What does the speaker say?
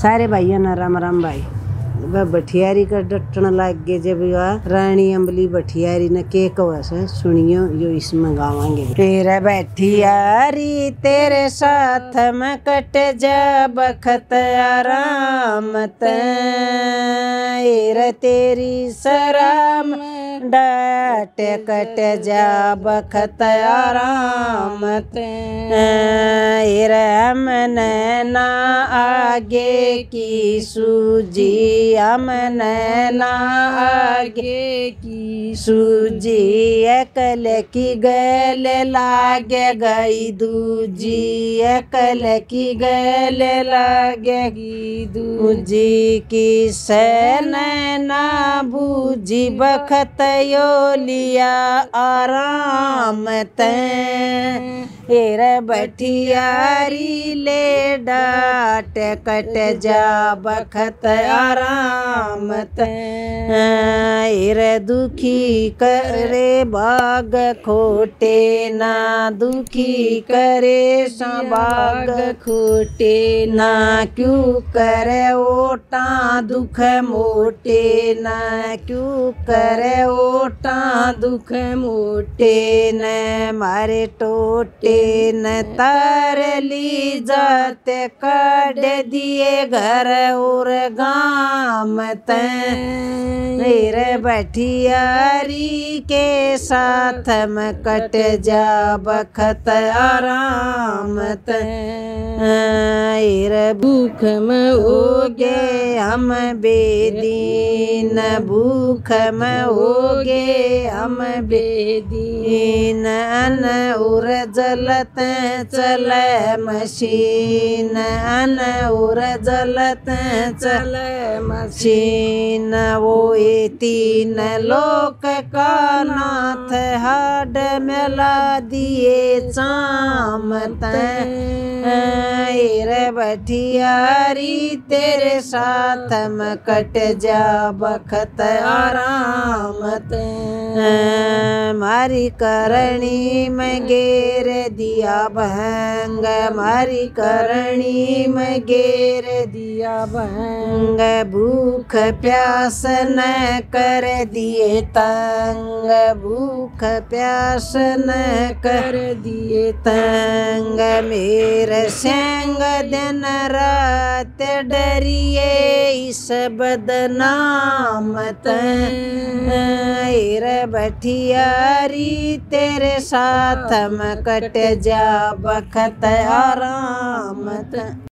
सारे भाइयों ना राम राम भाई। वह भठियारी का डटन लाग गए जब वह रानी अम्बली भठियारी ने के कहा से सुनियो यो इसमें गावांगे। तेरे भठियारी तेरे साथ में कट जा बखत आराम तेरे तेरी सराम डाट कट जा बखत आराम तेरे हमने ना आगे की सूजी हमने ना आगे की सूजी एकल की गल लागे गई दूजी एकल की गल लागेगी दूजी की सैन ना बूझी बखत यो लिया आराम तेरे भठियारी ले डाट कट जा बखत आराम तेरे दुखी करे बाग खोटे ना दुखी करे बाग खोटे ना क्यों करे ओटा दुख मोटे ना क्यों करे ओटा दुख मोटे न मारे टोटे न तार ली जाते काट दिए घर और गाम तेरे भठियारी के साथ में कट जा बखत आराम तेरे भूख में हो गए हम बेदीन भूख में हो गए हम बेदीन अन उर जलत चल मशीन अन उर जलत चल मशीन वो ये तीन लोक का नाथ हाड मेला दिए चाम तेरे भठियारी तेरे साथ में कट जा बखत आराम मारी करणी में गेर दिया भंग मारी करणी में गेर दिया भंग भूख प्यास न कर दिए तंग भूख प्यास न कर दिए तंग मेरे संग दिन रात डरिए इस बदनाम तेरे भठियारी तेरे साथ में कट जा बखत आराम।